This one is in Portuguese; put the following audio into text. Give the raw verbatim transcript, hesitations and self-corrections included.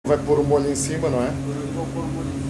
Vai pôr o molho em cima, não é? Eu vou pôr o molho em